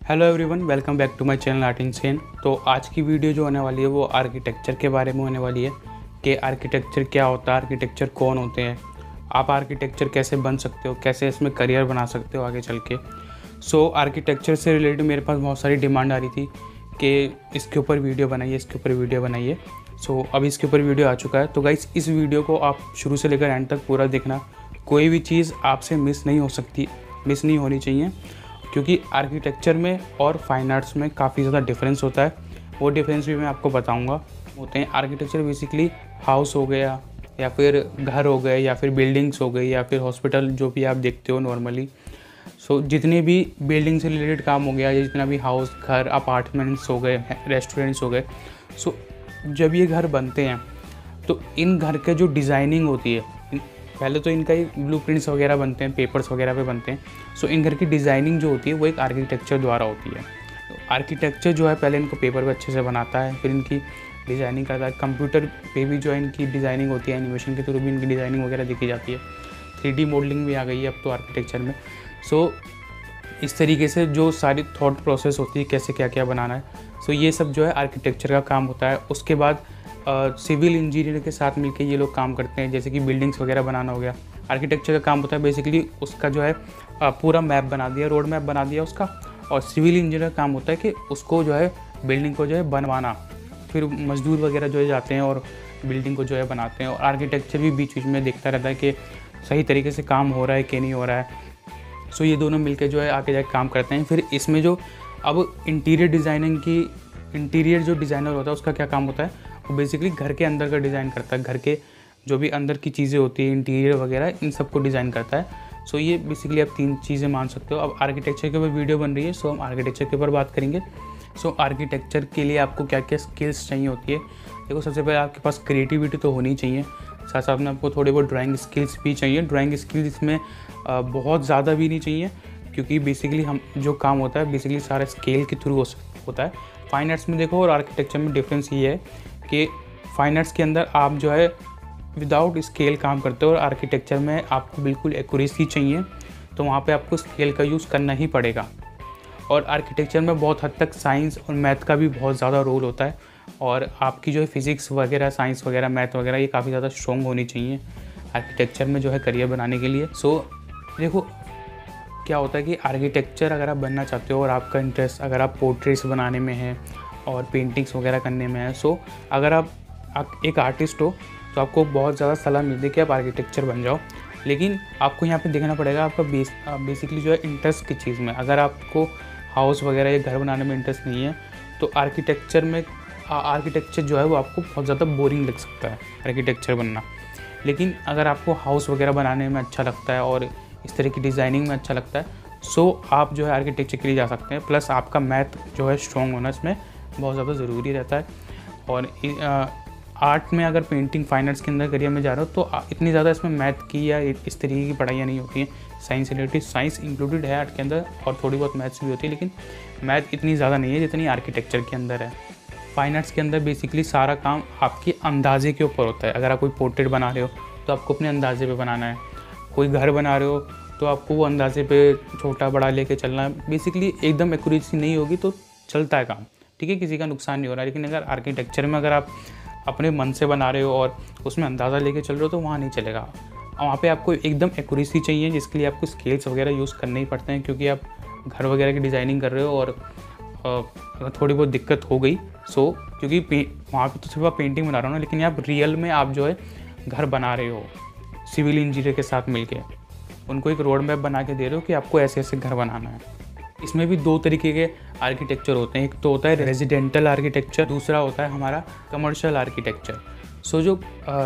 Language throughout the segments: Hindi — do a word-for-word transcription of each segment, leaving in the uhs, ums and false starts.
Hello everyone, welcome back to my channel art insane. तो आज की वीडियो जो होने वाली है वो आर्किटेक्चर के बारे में होने वाली है कि आर्किटेक्चर क्या होता है, आर्किटेक्चर कौन होते हैं, आप आर्किटेक्चर कैसे बन सकते हो, कैसे इसमें करियर बना सकते हो आगे चल के। सो आर्किटेक्चर से रिलेटेड मेरे पास बहुत सारी डिमांड आ रही थी कि इसके ऊपर वीडियो बनाइए, इसके ऊपर वीडियो बनाइए। सो अब इसके ऊपर वीडियो आ चुका है। तो गाइस, इस वीडियो को आप शुरू से लेकर एंड तक पूरा देखना, कोई भी चीज़ आपसे मिस नहीं हो सकती, मिस नहीं होनी चाहिए, क्योंकि आर्किटेक्चर में और फाइन आर्ट्स में काफ़ी ज़्यादा डिफरेंस होता है। वो डिफरेंस भी मैं आपको बताऊंगा। होते हैं आर्किटेक्चर बेसिकली हाउस हो गया या फिर घर हो गए या फिर बिल्डिंग्स हो गई या फिर हॉस्पिटल, जो भी आप देखते हो नॉर्मली। सो जितने भी बिल्डिंग से रिलेटेड काम हो गया या जितना भी हाउस, घर, अपार्टमेंट्स हो गए, रेस्टोरेंट्स हो गए, सो जब ये घर बनते हैं तो इन घर के जो डिज़ाइनिंग होती है, पहले तो इनका ही ब्लूप्रिंट्स वगैरह बनते हैं, पेपर्स वगैरह पे बनते हैं। सो इन घर की डिज़ाइनिंग जो होती है वो एक आर्किटेक्चर द्वारा होती है। तो आर्किटेक्चर जो है पहले इनको पेपर पे अच्छे से बनाता है, फिर इनकी डिज़ाइनिंग करता है। कंप्यूटर पे भी जो है इनकी डिज़ाइनिंग होती है, एनिमेशन के थ्रू भी इनकी डिज़ाइनिंग वगैरह देखी जाती है। थ्री डी मॉडलिंग भी आ गई है अब तो आर्किटेक्चर में। सो इस तरीके से जो सारी थॉट प्रोसेस होती है, कैसे क्या क्या बनाना है, सो ये सब जो है आर्किटेक्चर का काम होता है। उसके बाद सिविल इंजीनियर के साथ मिलके ये लोग काम करते हैं, जैसे कि बिल्डिंग्स वगैरह बनाना हो गया। आर्किटेक्चर का काम होता है बेसिकली उसका जो है आ, पूरा मैप बना दिया, रोड मैप बना दिया उसका। और सिविल इंजीनियर का काम होता है कि उसको जो है बिल्डिंग को जो है बनवाना, फिर मजदूर वगैरह जो है जाते हैं और बिल्डिंग को जो है बनाते हैं। और आर्किटेक्चर भी बीच बीच में देखता रहता है कि सही तरीके से काम हो रहा है कि नहीं हो रहा है। सो ये दोनों मिलकर जो है आगे जाके काम करते हैं। फिर इसमें जो अब इंटीरियर डिज़ाइनिंग की इंटीरियर जो डिज़ाइनर होता है उसका क्या काम होता है, वो बेसिकली घर के अंदर का डिज़ाइन करता है। घर के जो भी अंदर की चीज़ें होती हैं, इंटीरियर वगैरह, इन सब को डिज़ाइन करता है। सो ये बेसिकली आप तीन चीज़ें मान सकते हो। अब आर्किटेक्चर के ऊपर वीडियो बन रही है, सो हम आर्किटेक्चर के ऊपर बात करेंगे। सो आर्किटेक्चर के लिए आपको क्या क्या स्किल्स चाहिए होती है। देखो, सबसे पहले आपके पास क्रिएटिविटी तो होनी चाहिए, साथ साथ में आपको थोड़े बहुत ड्राइंग स्किल्स भी चाहिए। ड्राइंग स्किल्स इसमें बहुत ज़्यादा भी नहीं चाहिए, क्योंकि बेसिकली हम जो काम होता है बेसिकली सारा स्केल के थ्रू होता है। फाइन आर्ट्स में देखो और आर्किटेक्चर में डिफरेंस ये है कि फाइन आर्ट्स के अंदर आप जो है विदाउट स्केल काम करते हो, और आर्किटेक्चर में आपको बिल्कुल एक्यूरेसी चाहिए, तो वहाँ पे आपको स्केल का यूज़ करना ही पड़ेगा। और आर्किटेक्चर में बहुत हद तक साइंस और मैथ का भी बहुत ज़्यादा रोल होता है, और आपकी जो है फिज़िक्स वगैरह, साइंस वगैरह, मैथ वगैरह ये काफ़ी ज़्यादा स्ट्रॉन्ग होनी चाहिए आर्किटेक्चर में जो है करियर बनाने के लिए। सो देखो क्या होता है कि आर्किटेक्चर अगर आप बनना चाहते हो और आपका इंटरेस्ट अगर आप पोर्ट्रेट्स बनाने में है और पेंटिंग्स वगैरह करने में है, सो अगर आप, आप एक आर्टिस्ट हो तो आपको बहुत ज़्यादा सलाह मिलती है कि आप आर्किटेक्चर बन जाओ। लेकिन आपको यहाँ पे देखना पड़ेगा आपका बेस बेसिकली जो है इंटरेस्ट की चीज़ में। अगर आपको हाउस वगैरह या घर बनाने में इंटरेस्ट नहीं है तो आर्किटेक्चर में आर्किटेक्चर जो है वो आपको बहुत ज़्यादा बोरिंग लग सकता है आर्किटेक्चर बनना। लेकिन अगर आपको हाउस वगैरह बनाने में अच्छा लगता है और इस तरह की डिज़ाइनिंग में अच्छा लगता है, सो आप जो है आर्किटेक्चर के लिए जा सकते हैं। प्लस आपका मैथ जो है स्ट्रॉन्ग होना इसमें बहुत ज़्यादा ज़रूरी रहता है। और आर्ट में अगर पेंटिंग फाइन आर्ट्स के अंदर करियर में जा रहे हो तो इतनी ज़्यादा इसमें मैथ की या इस तरीके की पढ़ाइयाँ नहीं होती हैं। साइंस रिलेटेड साइंस इंक्लूडेड है आर्ट के अंदर और थोड़ी बहुत मैथ्स भी होती है, लेकिन मैथ इतनी ज़्यादा नहीं है जितनी आर्किटेक्चर के अंदर है। फाइन आर्ट्स के अंदर बेसिकली सारा काम आपके अंदाजे के ऊपर होता है। अगर आप कोई पोर्ट्रेट बना रहे हो तो आपको अपने अंदाजे पे बनाना है, कोई घर बना रहे हो तो आपको वो अंदाजे पे छोटा बड़ा लेके चलना है। बेसिकली एकदम एक्यूरेसी नहीं होगी तो चलता है काम, ठीक है, किसी का नुकसान नहीं हो रहा है। लेकिन अगर आर्किटेक्चर में अगर आप अपने मन से बना रहे हो और उसमें अंदाज़ा लेके चल रहे हो तो वहाँ नहीं चलेगा। वहाँ पे आपको एकदम एक्यूरेसी चाहिए, जिसके लिए आपको स्केल्स वगैरह यूज़ करने ही पड़ते हैं, क्योंकि आप घर वगैरह की डिज़ाइनिंग कर रहे हो और अगर थोड़ी बहुत दिक्कत हो गई, सो क्योंकि वहाँ पे तो सिर्फ आप पेंटिंग बना रहे हो ना, लेकिन आप रियल में आप जो है घर बना रहे हो सिविल इंजीनियर के साथ मिलके, उनको एक रोड मैप बना के दे रहे हो कि आपको ऐसे ऐसे घर बनाना है। इसमें भी दो तरीके के आर्किटेक्चर होते हैं, एक तो होता है रेजिडेंटल आर्किटेक्चर, दूसरा होता है हमारा कमर्शियल आर्किटेक्चर। सो जो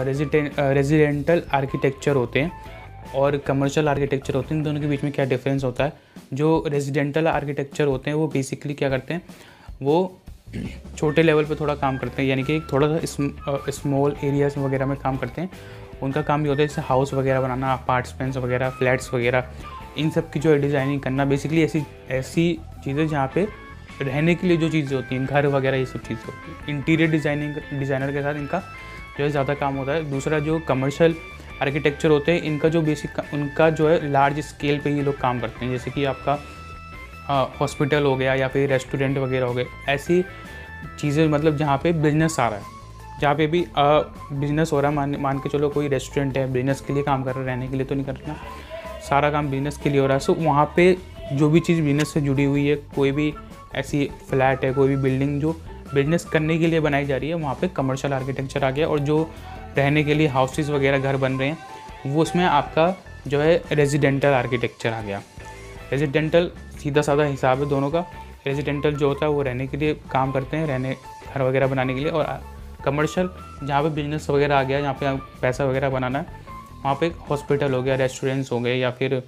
रेजिडेंटल आर्किटेक्चर होते हैं और कमर्शियल आर्किटेक्चर होते हैं, इन दोनों के बीच में क्या डिफरेंस होता है। जो रेजिडेंटल आर्किटेक्चर होते हैं वो बेसिकली क्या करते हैं, वो छोटे लेवल पे थोड़ा काम करते हैं, यानी कि थोड़ा सा स्मॉल एरियाज वगैरह में काम करते हैं। उनका काम ये होता है जैसे हाउस वगैरह बनाना, अपार्टमेंट्स वगैरह, फ्लैट्स वगैरह, इन सब की जो है डिज़ाइनिंग करना। बेसिकली ऐसी ऐसी चीज़ें जहाँ पे रहने के लिए जो चीज़ें होती हैं, घर वगैरह, ये सब चीज़ें होती हैं। इंटीरियर डिज़ाइनिंग डिज़ाइनर के साथ इनका जो है ज़्यादा काम होता है। दूसरा जो कमर्शियल आर्किटेक्चर होते हैं, इनका जो बेसिक उनका जो है लार्ज स्केल पे ये लोग काम करते हैं। जैसे कि आपका हॉस्पिटल हो गया या फिर रेस्टोरेंट वगैरह हो गए, ऐसी चीज़ें मतलब जहाँ पे बिजनेस आ रहा है, जहाँ पे भी बिजनेस हो रहा है, मान मान के चलो कोई रेस्टोरेंट है, बिजनेस के लिए काम कर रहा है, रहने के लिए तो नहीं कर रहा, सारा काम बिजनेस के लिए हो रहा है। सो वहाँ पे जो भी चीज़ बिजनेस से जुड़ी हुई है, कोई भी ऐसी फ्लैट है, कोई भी बिल्डिंग जो बिजनेस करने के लिए बनाई जा रही है, वहाँ पे कमर्शियल आर्किटेक्चर आ गया। और जो रहने के लिए हाउसेस वगैरह घर बन रहे हैं, वो उसमें आपका जो है रेजिडेंटल आर्किटेक्चर आ गया। रेजिडेंटल सीधा साधा हिसाब है दोनों का। रेजिडेंटल जो होता है वो रहने के लिए काम करते हैं, रहने घर वगैरह बनाने के लिए, और कमर्शियल जहाँ पे बिजनेस वगैरह आ गया, जहाँ पे पैसा वगैरह बनाना है, वहाँ पे हॉस्पिटल हो गया, रेस्टोरेंट्स हो गए, या फिर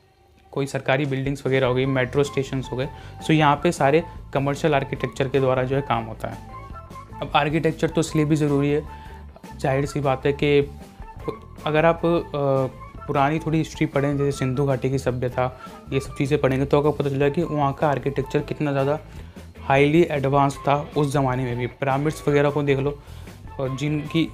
कोई सरकारी बिल्डिंग्स वगैरह हो गई, मेट्रो स्टेशंस हो गए। सो यहाँ पे सारे कमर्शियल आर्किटेक्चर के द्वारा जो है काम होता है। अब आर्किटेक्चर तो इसलिए भी ज़रूरी है, जाहिर सी बात है कि अगर आप पुरानी थोड़ी हिस्ट्री पढ़ें, जैसे सिंधु घाटी की सभ्यता, ये सब चीज़ें पढ़ेंगे तो आपको पता चला कि वहाँ का आर्किटेक्चर कितना ज़्यादा हाईली एडवांस था उस ज़माने में भी। पिरामिड्स वगैरह को देख लो, और जिनकी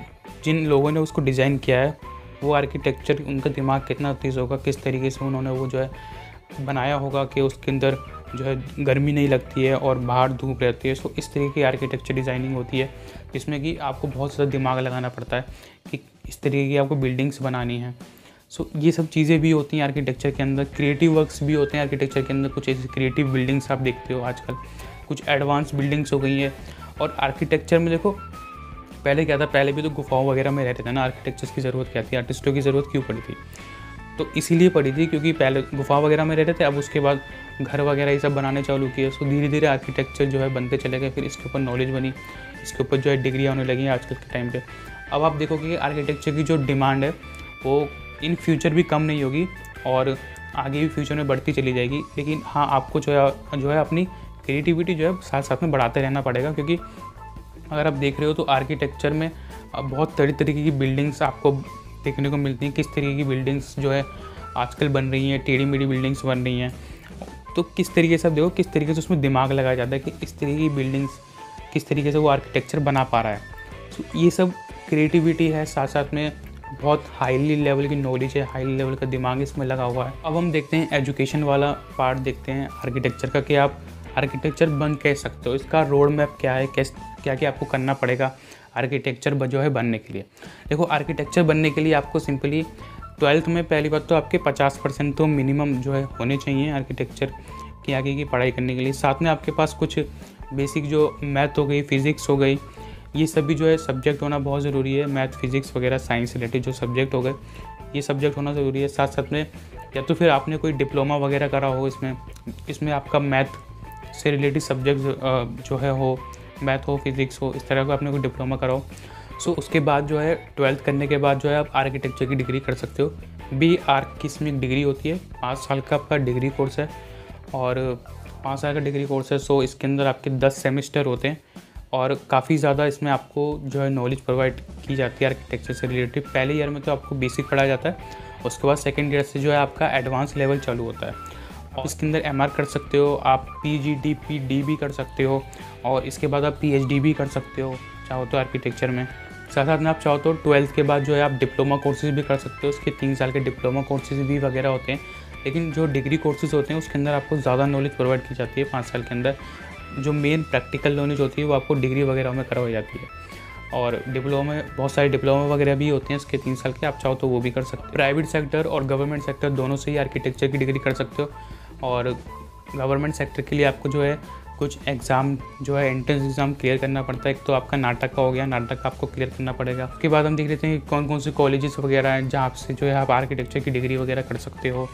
जिन लोगों ने उसको डिज़ाइन किया है, वो आर्किटेक्चर, उनका दिमाग कितना तेज़ होगा, किस तरीके से उन्होंने वो जो है बनाया होगा कि उसके अंदर जो है गर्मी नहीं लगती है और बाहर धूप रहती है। सो इस तरीके की आर्किटेक्चर डिज़ाइनिंग होती है, जिसमें कि आपको बहुत ज़्यादा दिमाग लगाना पड़ता है कि इस तरीके की आपको बिल्डिंग्स बनानी है। सो ये सब चीज़ें भी होती हैं आर्किटेक्चर के अंदर। क्रिएटिव वर्क्स भी होते हैं आर्किटेक्चर के अंदर। कुछ ऐसी क्रिएटिव बिल्डिंग्स आप देखते हो आजकल, कुछ एडवांस बिल्डिंग्स हो गई हैं। और आर्किटेक्चर में देखो, पहले क्या था, पहले भी तो गुफाओं वगैरह में रहते थे ना, आर्किटेक्चर्स की ज़रूरत क्या थी, आर्टिस्टों की ज़रूरत क्यों पड़ी थी? तो इसीलिए पड़ी थी क्योंकि पहले गुफा वगैरह में रहते थे, अब उसके बाद घर वगैरह ये सब बनाने चालू किए। सो धीरे धीरे आर्किटेक्चर जो है बनते चले गए, फिर इसके ऊपर नॉलेज बनी, इसके ऊपर जो है डिग्री होने लगी आजकल के टाइम पे। अब आप देखोगे कि आर्किटेक्चर की जो डिमांड है वो इन फ्यूचर भी कम नहीं होगी और आगे भी फ्यूचर में बढ़ती चली जाएगी। लेकिन हाँ, आपको जो है जो है अपनी क्रिएटिविटी जो है साथ साथ में बढ़ाते रहना पड़ेगा, क्योंकि अगर आप देख रहे हो तो आर्किटेक्चर में बहुत तरह तरीके की बिल्डिंग्स आपको देखने को मिलती हैं। किस तरीके की बिल्डिंग्स जो है आजकल बन रही हैं, टेढ़ी मेढ़ी बिल्डिंग्स बन रही हैं, तो किस तरीके से आप देखो किस तरीके से उसमें दिमाग लगाया जाता है कि इस तरीके की बिल्डिंग्स किस तरीके से वो आर्किटेक्चर बना पा रहा है। तो ये सब क्रिएटिविटी है, साथ साथ में बहुत हाईली लेवल की नॉलेज है, हाई लेवल का दिमाग इसमें लगा हुआ है। अब हम देखते हैं एजुकेशन वाला पार्ट देखते हैं आर्किटेक्चर का, कि आप आर्किटेक्चर बन कह सकते हो, इसका रोड मैप क्या है, कैस क्या क्या आपको करना पड़ेगा आर्किटेक्चर जो है बनने के लिए। देखो, आर्किटेक्चर बनने के लिए आपको सिंपली ट्वेल्थ में पहली बात तो आपके पचास परसेंट तो मिनिमम जो है होने चाहिए आर्किटेक्चर की आगे की पढ़ाई करने के लिए। साथ में आपके पास कुछ बेसिक जो मैथ हो गई, फिज़िक्स हो गई, ये सभी जो है सब्जेक्ट होना बहुत ज़रूरी है। मैथ, फिज़िक्स वगैरह साइंस रिलेटेड जो सब्जेक्ट हो गए, ये सब्जेक्ट होना ज़रूरी है। साथ साथ में या तो फिर आपने कोई डिप्लोमा वगैरह करा हो, इसमें इसमें आपका मैथ से रिलेटेड सब्जेक्ट जो है हो, मैथ हो, फिज़िक्स हो, इस तरह का आपने कोई डिप्लोमा करा हो। सो उसके बाद जो है ट्वेल्थ करने के बाद जो है आप आर्किटेक्चर की डिग्री कर सकते हो। बी आर्क की इसमें एक डिग्री होती है, पाँच साल का आपका डिग्री कोर्स है, और पाँच साल का डिग्री कोर्स है। सो इसके अंदर आपके दस सेमेस्टर होते हैं और काफ़ी ज़्यादा इसमें आपको जो है नॉलेज प्रोवाइड की जाती है आर्किटेक्चर से रिलेटेड। पहले ईयर में तो आपको बेसिक पढ़ाया जाता है, उसके बाद सेकेंड ईयर से जो है आपका एडवांस लेवल चालू होता है। और इसके अंदर एम आर कर सकते हो आप, P G D P D भी कर सकते हो, और इसके बाद आप पी एच डी भी कर सकते हो चाहो तो आर्किटेक्चर में। साथ साथ में आप चाहो तो ट्वेल्थ के बाद जो है आप डिप्लोमा कोर्सेज भी कर सकते हो। उसके तीन साल के डिप्लोमा कोर्सेज भी वगैरह होते हैं, लेकिन जो डिग्री कोर्सेज होते हैं उसके अंदर आपको ज़्यादा नॉलेज प्रोवाइड की जाती है। पाँच साल के अंदर जो मेन प्रैक्टिकल नॉलेज होती है वो आपको डिग्री वगैरह में करवाई जाती है। और डिप्लोमा में बहुत सारे डिप्लोमा वगैरह भी होते हैं उसके तीन साल के, आप चाहो तो वो भी कर सकते हो। प्राइवेट सेक्टर और गवर्नमेंट सेक्टर दोनों से ही आर्किटेक्चर की डिग्री कर सकते हो। और गवर्नमेंट सेक्टर के लिए आपको जो है कुछ एग्ज़ाम जो है एंट्रेंस एग्ज़ाम क्लियर करना पड़ता है। एक तो आपका नाटक का हो गया, नाटक आपको क्लियर करना पड़ेगा। उसके बाद हम देख लेते हैं कौन कौन से कॉलेजेस वगैरह हैं जहाँ से जो है आप आर्किटेक्चर की डिग्री वगैरह कर सकते हो।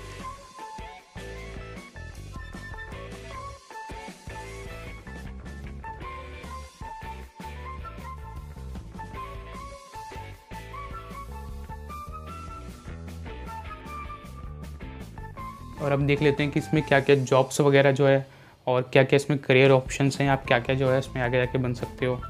और अब देख लेते हैं कि इसमें क्या क्या जॉब्स वगैरह जो है और क्या क्या इसमें करियर ऑप्शंस हैं, आप क्या क्या जो है इसमें आगे जाके बन सकते हो।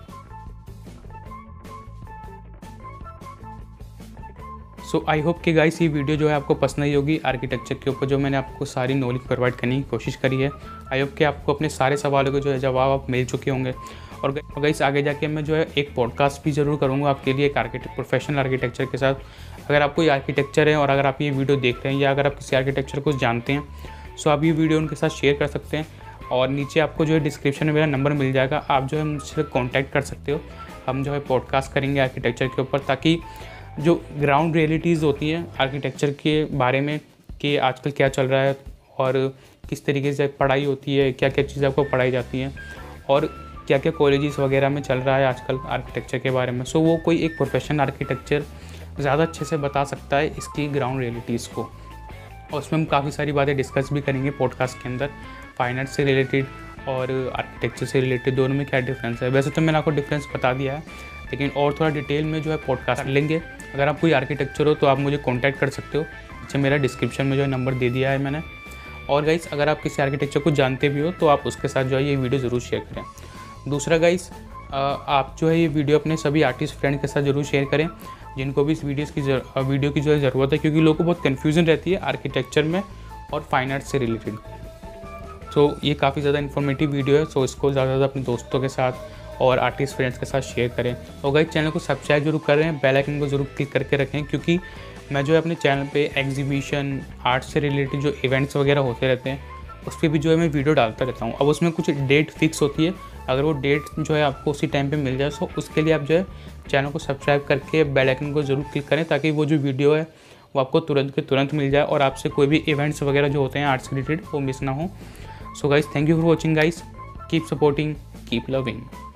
सो आई होप कि गाइस ये वीडियो जो है आपको पसंद आई होगी आर्किटेक्चर के ऊपर, जो मैंने आपको सारी नॉलेज प्रोवाइड करने की कोशिश करी है। आई होप कि आपको अपने सारे सवालों के जो है जवाब आप मिल चुके होंगे। और गाइस आगे जाके मैं जो है एक पॉडकास्ट भी ज़रूर करूँगा आपके लिए, एक आर्किटेक्ट प्रोफेशनल आर्किटेक्चर के साथ। अगर आप कोई आर्किटेक्चर है और अगर आप ये वीडियो देख रहे हैं या अगर आप किसी आर्किटेक्चर को जानते हैं, सो आप ये वीडियो उनके साथ शेयर कर सकते हैं। और नीचे आपको जो है डिस्क्रिप्शन में मेरा नंबर मिल जाएगा, आप जो है मुझसे कॉन्टैक्ट कर सकते हो। हम जो है पॉडकास्ट करेंगे आर्किटेक्चर के ऊपर, ताकि जो ग्राउंड रियलिटीज़ होती हैं आर्किटेक्चर के बारे में कि आजकल क्या चल रहा है और किस तरीके से पढ़ाई होती है, क्या क्या चीज़ें आपको पढ़ाई जाती हैं और क्या क्या कॉलेजेस वगैरह में चल रहा है आजकल आर्किटेक्चर के बारे में। सो वो कोई एक प्रोफेशनल आर्किटेक्चर ज़्यादा अच्छे से बता सकता है इसकी ग्राउंड रियलिटीज़ को। और उसमें हम काफ़ी सारी बातें डिस्कस भी करेंगे पॉडकास्ट के अंदर, फाइनेंस से रिलेटेड और आर्किटेक्चर से रिलेटेड दोनों में क्या डिफरेंस है। वैसे तो मैंने आपको डिफरेंस बता दिया है, लेकिन और थोड़ा डिटेल में जो है पॉडकास्ट लेंगे। अगर आप कोई आर्किटेक्चर हो तो आप मुझे कॉन्टैक्ट कर सकते हो, अच्छा मेरा डिस्क्रिप्शन में जो है नंबर दे दिया है मैंने। और गाइस अगर आप किसी आर्किटेक्चर को जानते भी हो तो आप उसके साथ जो है ये वीडियो ज़रूर शेयर करें। दूसरा गाइस, आप जो है ये वीडियो अपने सभी आर्टिस्ट फ्रेंड के साथ ज़रूर शेयर करें जिनको भी इस वीडियोज़ की वीडियो की जो है ज़रूरत है, क्योंकि लोगों को बहुत कन्फ्यूज़न रहती है आर्किटेक्चर में और फाइन आर्ट से रिलेटेड। सो ये काफ़ी ज़्यादा इन्फॉर्मेटिव वीडियो है, सो इसको ज़्यादा से ज़्यादा अपने दोस्तों के साथ और आर्टिस्ट फ्रेंड्स के साथ शेयर करें। और गाइस चैनल को सब्सक्राइब जरूर कर रहे हैं, बेल आइकन को जरूर क्लिक करके रखें, क्योंकि मैं जो है अपने चैनल पे एग्जीबिशन आर्ट से रिलेटेड जो इवेंट्स वगैरह होते रहते हैं उस पर भी जो है मैं वीडियो डालता रहता हूँ। अब उसमें कुछ डेट फिक्स होती है, अगर वो डेट जो है आपको उसी टाइम पे मिल जाए सो उसके लिए आप जो है चैनल को सब्सक्राइब करके बेल आइकन को जरूर क्लिक करें, ताकि वो जो वीडियो है वो आपको तुरंत के तुरंत मिल जाए और आपसे कोई भी इवेंट्स वगैरह जो होते हैं आर्ट से रिलेटेड वो मिस ना हो। So guys, thank you for watching guys, keep supporting, keep loving.